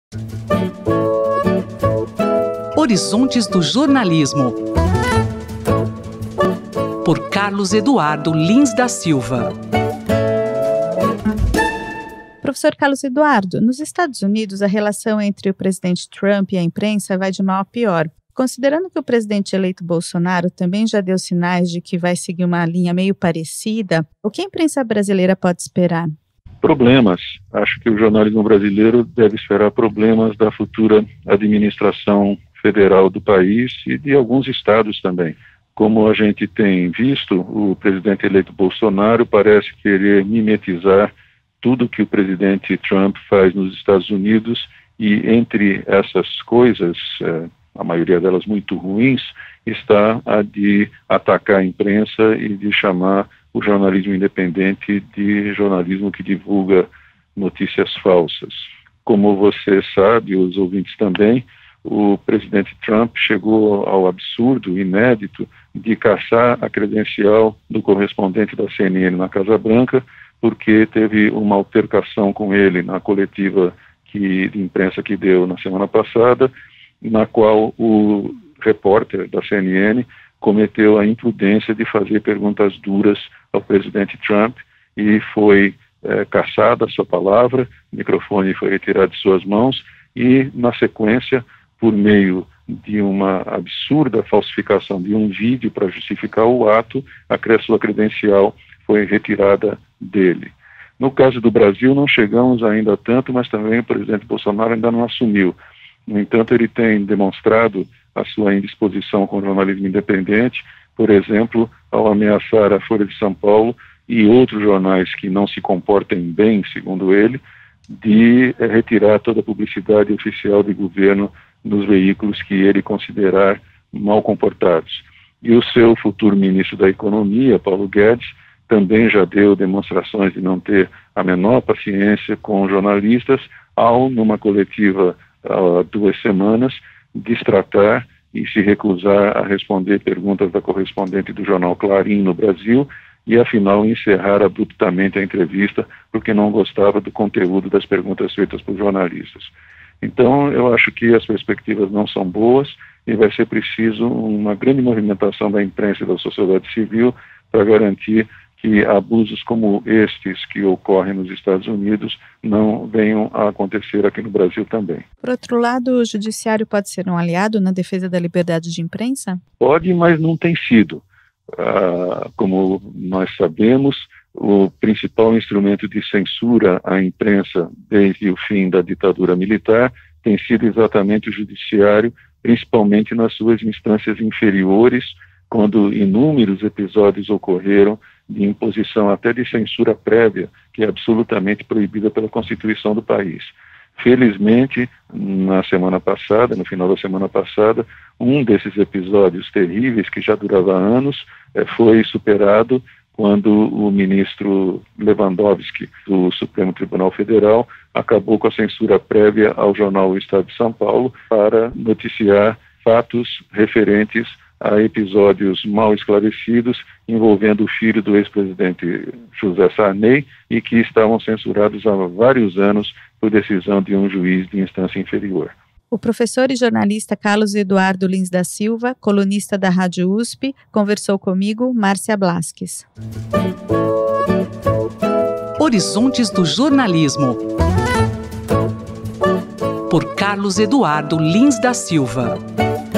Horizontes do Jornalismo, por Carlos Eduardo Lins da Silva. Professor Carlos Eduardo, nos Estados Unidos a relação entre o presidente Trump e a imprensa vai de mal a pior. Considerando que o presidente eleito Bolsonaro também já deu sinais de que vai seguir uma linha meio parecida, o que a imprensa brasileira pode esperar? Problemas. Acho que o jornalismo brasileiro deve esperar problemas da futura administração federal do país e de alguns estados também. Como a gente tem visto, o presidente eleito Bolsonaro parece querer mimetizar tudo que o presidente Trump faz nos Estados Unidos e entre essas coisas, a maioria delas muito ruins, está a de atacar a imprensa e de chamar o jornalismo independente de jornalismo que divulga notícias falsas. Como você sabe, os ouvintes também, o presidente Trump chegou ao absurdo, inédito, de caçar a credencial do correspondente da CNN na Casa Branca, porque teve uma altercação com ele na coletiva de imprensa que deu na semana passada, na qual o repórter da CNN cometeu a imprudência de fazer perguntas duras ao presidente Trump e foi cassada a sua palavra, o microfone foi retirado de suas mãos e, na sequência, por meio de uma absurda falsificação de um vídeo para justificar o ato, a sua credencial foi retirada dele. No caso do Brasil, não chegamos ainda a tanto, mas também o presidente Bolsonaro ainda não assumiu. No entanto, ele tem demonstrado a sua indisposição com o jornalismo independente, por exemplo, ao ameaçar a Folha de São Paulo e outros jornais que não se comportem bem, segundo ele, de retirar toda a publicidade oficial de governo nos veículos que ele considerar mal comportados. E o seu futuro ministro da Economia, Paulo Guedes, também já deu demonstrações de não ter a menor paciência com jornalistas ao, numa coletiva há 2 semanas, destratar e se recusar a responder perguntas da correspondente do jornal Clarim no Brasil e, afinal, encerrar abruptamente a entrevista porque não gostava do conteúdo das perguntas feitas por jornalistas. Então, eu acho que as perspectivas não são boas e vai ser preciso uma grande movimentação da imprensa e da sociedade civil para garantir que abusos como estes que ocorrem nos Estados Unidos não venham a acontecer aqui no Brasil também. Por outro lado, o judiciário pode ser um aliado na defesa da liberdade de imprensa? Pode, mas não tem sido. Como nós sabemos, o principal instrumento de censura à imprensa desde o fim da ditadura militar tem sido exatamente o judiciário, principalmente nas suas instâncias inferiores, quando inúmeros episódios ocorreram de imposição até de censura prévia, que é absolutamente proibida pela Constituição do país. Felizmente, na semana passada, no final da semana passada, um desses episódios terríveis, que já durava anos, foi superado quando o ministro Lewandowski, do Supremo Tribunal Federal, acabou com a censura prévia ao jornal O Estado de São Paulo para noticiar fatos referentes a episódios mal esclarecidos envolvendo o filho do ex-presidente José Sarney e que estavam censurados há vários anos por decisão de um juiz de instância inferior. O professor e jornalista Carlos Eduardo Lins da Silva, colunista da Rádio USP, conversou comigo, Márcia Blasques. Horizontes do Jornalismo, por Carlos Eduardo Lins da Silva.